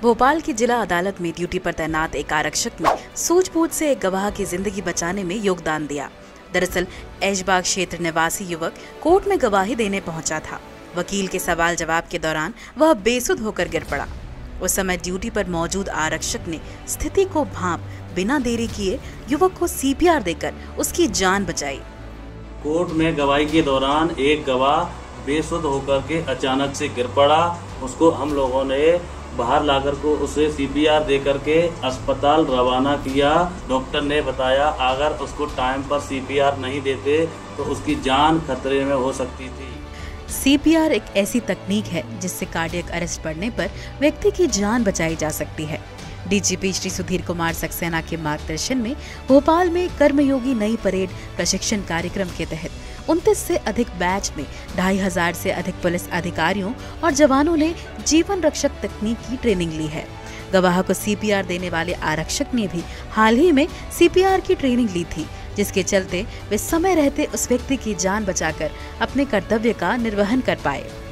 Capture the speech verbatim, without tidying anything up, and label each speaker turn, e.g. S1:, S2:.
S1: भोपाल की जिला अदालत में ड्यूटी पर तैनात एक आरक्षक ने सूझबूझ से एक गवाह की जिंदगी बचाने में योगदान दिया। दरअसल ऐशबाग क्षेत्र निवासी युवक कोर्ट में गवाही देने पहुंचा था। वकील के सवाल जवाब के दौरान वह बेसुध होकर गिर पड़ा। उस समय ड्यूटी पर मौजूद आरक्षक ने स्थिति को भांप बिना देरी किए युवक को सी पी आर देकर उसकी जान बचाई।
S2: कोर्ट में गवाही के दौरान एक गवाह बेसुध होकर के अचानक से गिर पड़ा। उसको हम लोगों ने बाहर लाकर को उसे सी पी आर दे करके अस्पताल रवाना किया। डॉक्टर ने बताया अगर उसको टाइम पर सी पी आर नहीं देते तो उसकी जान खतरे में हो सकती थी।
S1: सी पी आर एक ऐसी तकनीक है जिससे कार्डियक अरेस्ट पड़ने पर व्यक्ति की जान बचाई जा सकती है। D G P Shri Sudhir Kumar Saxena के मार्गदर्शन में भोपाल में कर्मयोगी नई परेड प्रशिक्षण कार्यक्रम के तहत उनतीस से अधिक बैच में ढाई हजार से अधिक पुलिस अधिकारियों और जवानों ने जीवन रक्षक तकनीक की ट्रेनिंग ली है। गवाह को सी पी आर देने वाले आरक्षक ने भी हाल ही में सी पी आर की ट्रेनिंग ली थी, जिसके चलते वे समय रहते उस व्यक्ति की जान बचाकर अपने कर्तव्य का निर्वहन कर पाए।